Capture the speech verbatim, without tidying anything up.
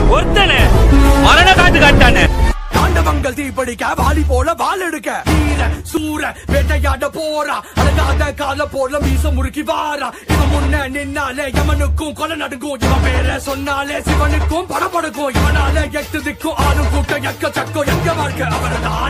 ஒருத்தனே மரண காட்டு காட்டானே. தாண்டவங்கள் தீப்படிக்க வாலி போல வால் எடுக்க வீர சூர வேட்டையாட போறா. அழகாத கால போல மீச முறுக்கி வாரா. இவன் முன்ன நின்னாலே யமனுக்கும் கொலை நடுங்கும். இவன் பேர சொன்னாலே சிவனுக்கும் படபடுக்கும். இவனால எட்டு திக்கும் ஆளும் கூட்டம் எக்க சக்கம் எங்க வாழ்க்கை அவரதான்.